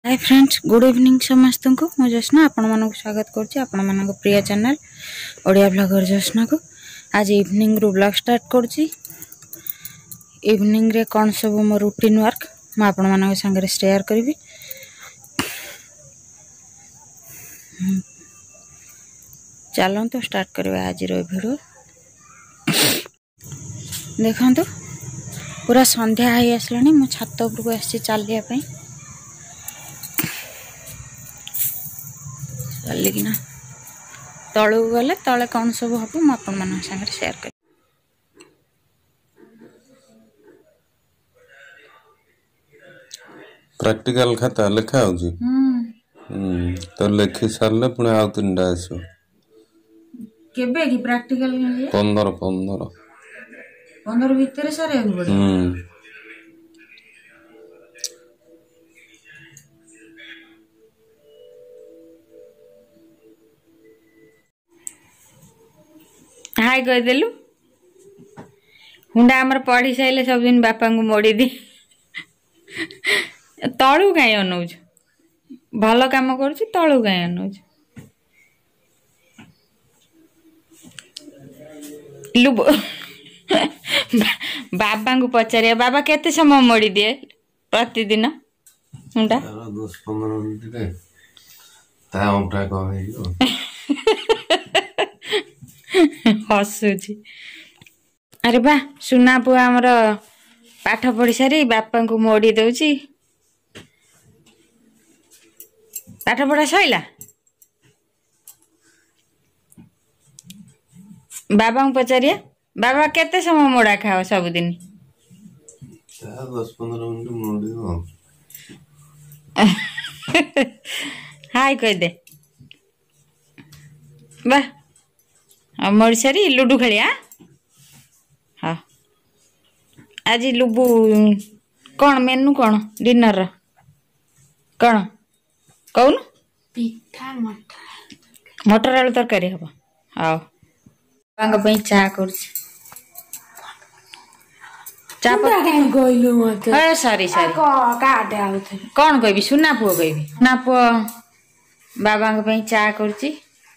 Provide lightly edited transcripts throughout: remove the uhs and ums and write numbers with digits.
Hi friends, good evening समस्त को मु जस्ना आपण मानक स्वागत करछि आपण मानक प्रिय चैनल ओडिया ब्लॉगर जस्ना को। आज इवनिंग रू ब्लॉग स्टार्ट करछि। इवनिंग रे कोन सब मो रूटीन वर्क म आपण मानक संगे शेयर करबी। चलो तो स्टार्ट करबे आज रो वीडियो। देखंतु पूरा संध्या है आसलानी। मो छात ऊपर को आसी चलिया पई चलिकिना तलू गले तले कौन सब हम आपण मान संगे शेयर कर। प्रैक्टिकल खाता लिखा हो जी तो लिखि सारले पुणे आउ तीनटा आसो केबे की प्रैक्टिकल 15 भीतर सारे पड़े। हाय कह देलु हुंडा हमर पढ़ी साइले सब दिन बापा को मोड़ी दी तळु काई अनौज भलो काम करछि तळु काई अनौज लु बाबा को पचारिया बाबा केते समय मोड़ी दिए प्रतिदिन हुंडा 10-15 मिनिट रे ता ओटा कहैयो हसुची। अरे बा सुना पुआ हमर पाठ पढ़ी सारी बापा को मोड़ी दउची। पाठ पढ़ा सइला बाबा को पचारिया बाबा केते समय मोड़ा खाओ सब दिन 10-15 मिनिट मोड़ी हो। हाय कह दे बा मोड़ी सारी लुडू खेलिया। हाँ आज लुबू कौन मेनू कौन डिनर रा कौन कौन पिठा मटर आलू तरकारी हम। हाँ बांग पे चा कर चा कहलु मते अरे सॉरी सॉरी काटे आउथे कौन कहबी सुना पुओ कहबी ना पुओ बाबा पे चा करची।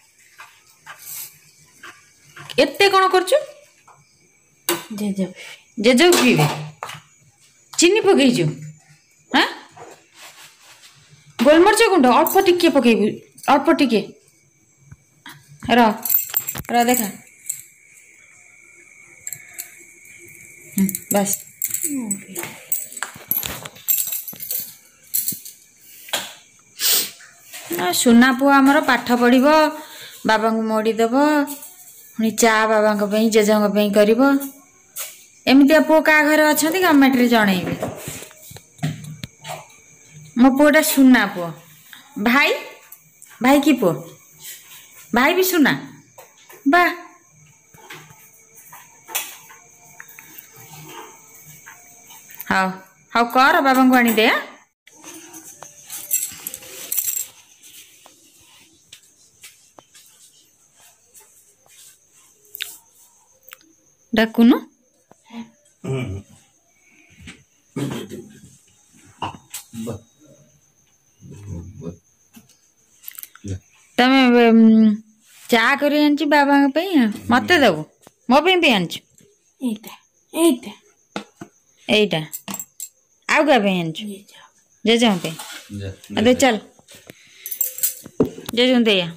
एते कौन करछु जेजे जेजे पीबे चीनी पकईजु। हाँ गोलमरच गुंड अल्प टिके पकईबु अल्प टिके र देखा बस सुना पुआ हमर पाठ पढ़िबो बाबा को मोड़ी देबो पुणी चा बाबा जेजा कर एमती पुओ क्या घर अच्छा गवर्नमेंट रे जनइबे। मो पुओटा सुना पुओ भाई भाई की पुओ भाई भी सुना बा हाँ हाँ कर बाबा को आनी दे। डाकुनु तमे चा करी आंची बाबा पे मते दबो मो पे भी आंच एटा आउ का पे आंच जेजा पे अरे चल जेजू दे या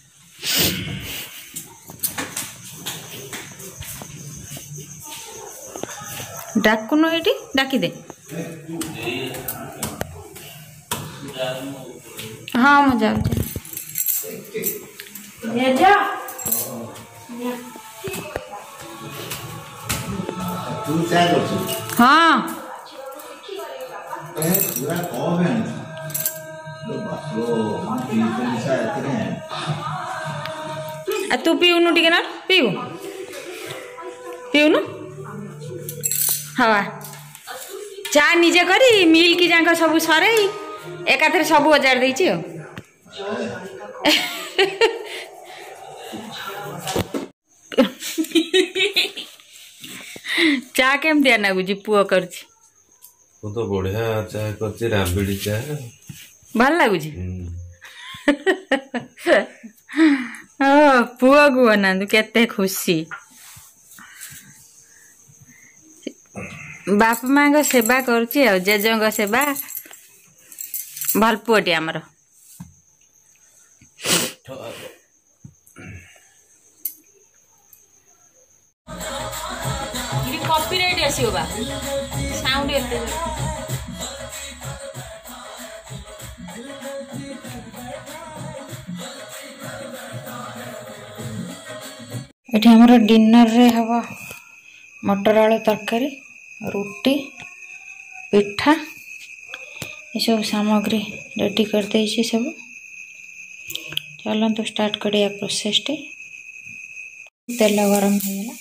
डाकुनु एटी डाकी दे। हाँ मु जाऊ जेजा तू चाय करछु। हाँ पूरा कॉफ है लो बापरो तीन चाय इतने आ तू पीउनु टिके ना पीउ पीउनु। हाँ चा निजे करी मिल की जांक सब सरे एकाथरे सब हजार देछि हो। चा केम दिया ना बुझी पुओ करछि वो तो बढ़िया चाय करछि राबिड़ी चाय भल लगुच पुआ को बनातु केते खुशी बाप माँ को सेवा करुच्ची आ जेजों को सेवा भल पुअटी आमर कॉपीराइट आसीबा बा साउंड एते एठी हमर डिनर रे हवा मटर आलू तरकारी रोटी पिठा ये सब सामग्री रेडी कर दे सब चलते स्टार्ट करिया प्रोसेस टे तेल गरम हो गला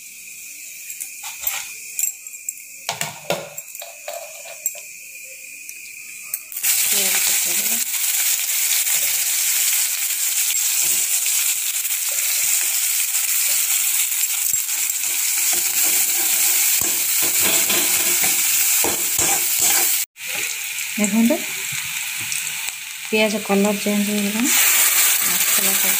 देखो पियाज कलर चेंज हो गला मसला सब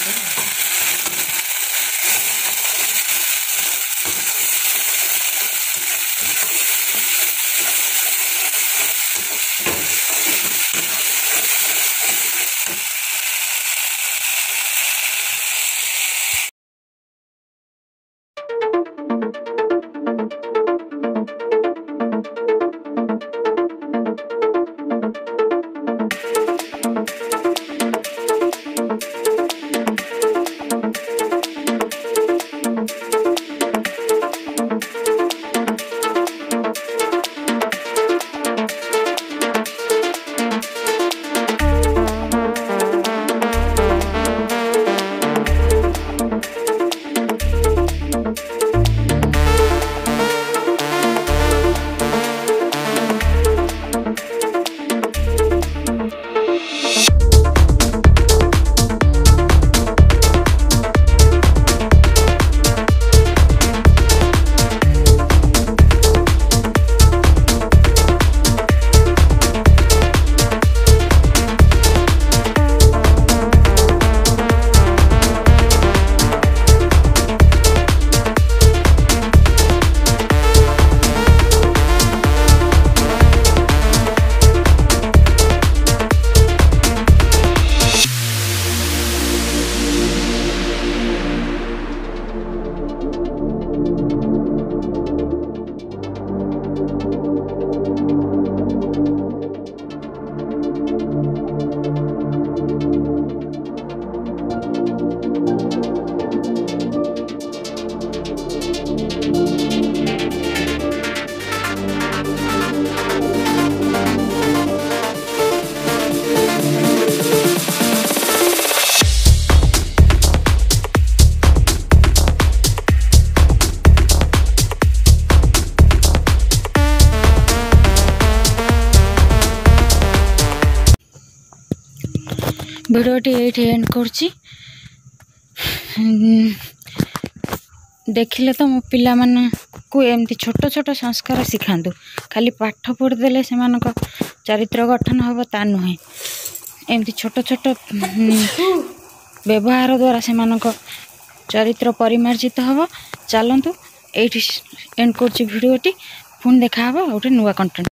भिडियोटी ये एंड करछि देखिले तो मो पिला मन को एमती छोट छोट संस्कार शिखातु खाली पाठ पढ़ीदेले से चरित्र गठन हम ता नुहे एमती छोट छोट व्यवहार द्वारा से चरित्र परिमार्जित हम चलतु ये एंड करछि भिडियोटी पुणी देखा गोटे नुआ कंटेंट।